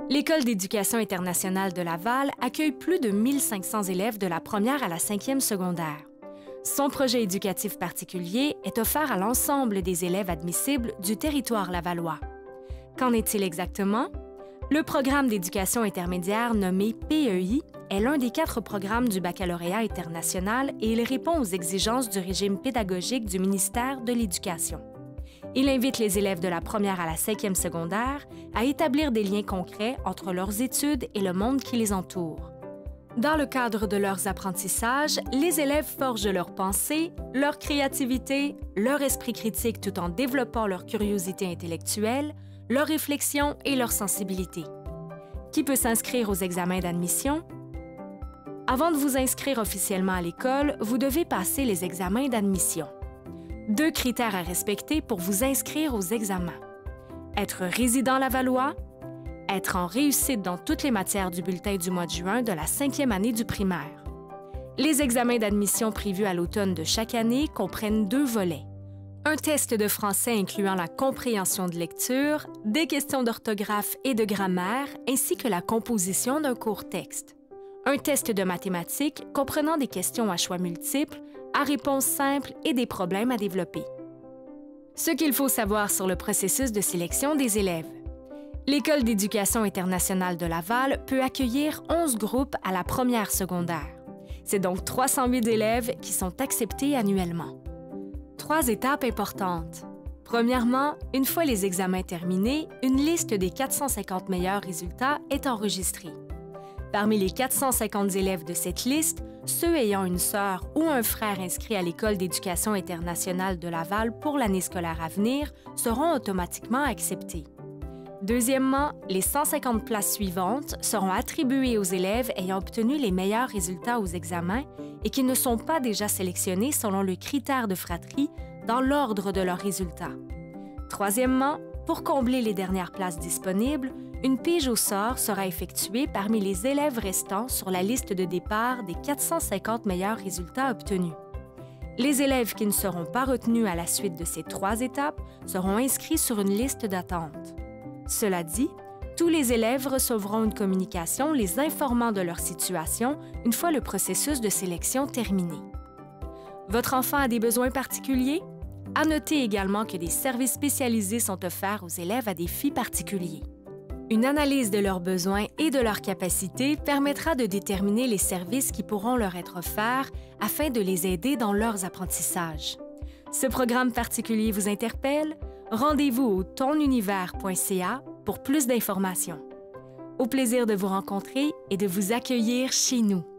L'École d'éducation internationale de Laval accueille plus de 1500 élèves de la première à la 5e secondaire. Son projet éducatif particulier est offert à l'ensemble des élèves admissibles du territoire lavallois. Qu'en est-il exactement? Le programme d'éducation intermédiaire nommé PEI est l'un des 4 programmes du baccalauréat international et il répond aux exigences du régime pédagogique du ministère de l'Éducation. Il invite les élèves de la première à la 5e secondaire à établir des liens concrets entre leurs études et le monde qui les entoure. Dans le cadre de leurs apprentissages, les élèves forgent leur pensée, leur créativité, leur esprit critique tout en développant leur curiosité intellectuelle, leur réflexion et leur sensibilité. Qui peut s'inscrire aux examens d'admission? Avant de vous inscrire officiellement à l'école, vous devez passer les examens d'admission. 2 critères à respecter pour vous inscrire aux examens. Être résident lavallois, être en réussite dans toutes les matières du bulletin du mois de juin de la 5e année du primaire. Les examens d'admission prévus à l'automne de chaque année comprennent 2 volets. Un test de français incluant la compréhension de lecture, des questions d'orthographe et de grammaire, ainsi que la composition d'un court texte. Un test de mathématiques comprenant des questions à choix multiples, à réponse simple et des problèmes à développer. Ce qu'il faut savoir sur le processus de sélection des élèves. L'École d'éducation internationale de Laval peut accueillir 11 groupes à la première secondaire. C'est donc 308 élèves qui sont acceptés annuellement. 3 étapes importantes. Premièrement, une fois les examens terminés, une liste des 450 meilleurs résultats est enregistrée. Parmi les 450 élèves de cette liste, ceux ayant une sœur ou un frère inscrit à l'École d'éducation internationale de Laval pour l'année scolaire à venir seront automatiquement acceptés. Deuxièmement, les 150 places suivantes seront attribuées aux élèves ayant obtenu les meilleurs résultats aux examens et qui ne sont pas déjà sélectionnés selon le critère de fratrie dans l'ordre de leurs résultats. Troisièmement, pour combler les dernières places disponibles, une pige au sort sera effectuée parmi les élèves restants sur la liste de départ des 450 meilleurs résultats obtenus. Les élèves qui ne seront pas retenus à la suite de ces 3 étapes seront inscrits sur une liste d'attente. Cela dit, tous les élèves recevront une communication les informant de leur situation une fois le processus de sélection terminé. Votre enfant a des besoins particuliers? À noter également que des services spécialisés sont offerts aux élèves à défis particuliers. Une analyse de leurs besoins et de leurs capacités permettra de déterminer les services qui pourront leur être offerts afin de les aider dans leurs apprentissages. Ce programme particulier vous interpelle? Rendez-vous au tonunivers.ca pour plus d'informations. Au plaisir de vous rencontrer et de vous accueillir chez nous.